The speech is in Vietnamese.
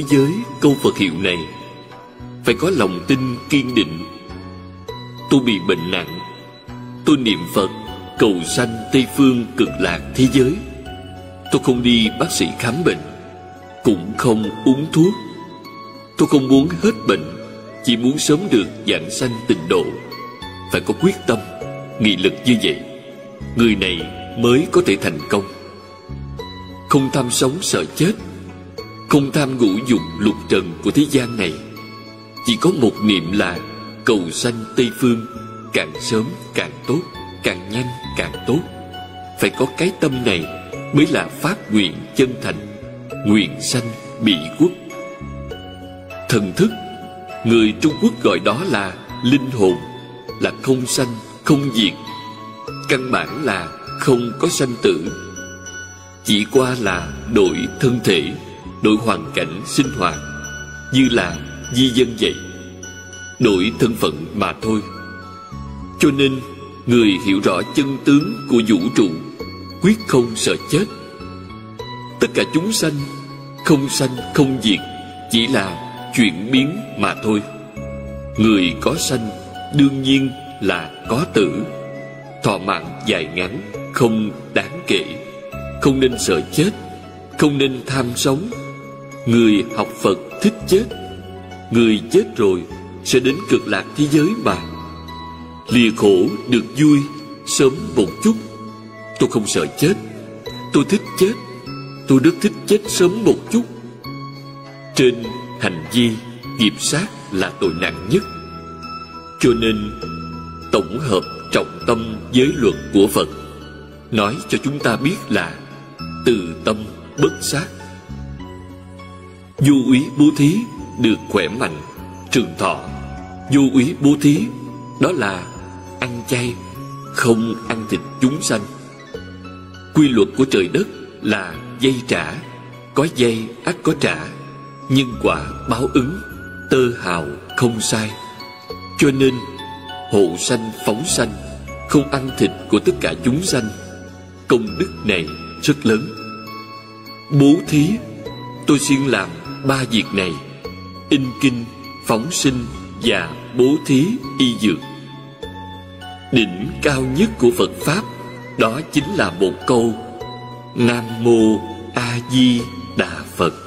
với câu Phật hiệu này, phải có lòng tin kiên định. Tôi bị bệnh nặng, tôi niệm Phật cầu sanh Tây phương cực lạc thế giới. Tôi không đi bác sĩ khám bệnh, cũng không uống thuốc. Tôi không muốn hết bệnh, chỉ muốn sớm được vãng sanh tịnh độ. Phải có quyết tâm, nghị lực như vậy, người này mới có thể thành công. Không tham sống sợ chết, không tham ngũ dục lục trần của thế gian này, chỉ có một niệm là cầu sanh Tây phương, càng sớm càng tốt, càng nhanh càng tốt. Phải có cái tâm này mới là phát nguyện chân thành, nguyện sanh Bỉ quốc. Thần thức, người Trung Quốc gọi đó là linh hồn, là không sanh không diệt. Căn bản là không có sanh tử, chỉ qua là đổi thân thể, đổi hoàn cảnh sinh hoạt, như là di dân vậy, đổi thân phận mà thôi. Cho nên người hiểu rõ chân tướng của vũ trụ, quyết không sợ chết. Tất cả chúng sanh không diệt, chỉ là chuyển biến mà thôi. Người có sanh đương nhiên là có tử. Thọ mạng dài ngắn không đáng kể, không nên sợ chết, không nên tham sống. Người học Phật thích chết, người chết rồi sẽ đến cực lạc thế giới mà. Lìa khổ được vui sớm một chút. Tôi không sợ chết, tôi thích chết, tôi rất thích chết sớm một chút. Trên hành vi, nghiệp sát là tội nặng nhất. Cho nên tổng hợp trọng tâm giới luật của Phật nói cho chúng ta biết là từ tâm bất sát. Vô úy bố thí được khỏe mạnh, trường thọ. Vô úy bố thí đó là ăn chay, không ăn thịt chúng sanh. Quy luật của trời đất là dây trả, có dây ắt có trả, nhân quả báo ứng, tơ hào không sai. Cho nên hộ sanh phóng sanh, không ăn thịt của tất cả chúng sanh, công đức này rất lớn. Bố thí, tôi xin làm 3 việc này: in kinh, phóng sinh và bố thí y dược. Đỉnh cao nhất của Phật Pháp đó chính là một câu: Nam Mô A Di Đà Phật.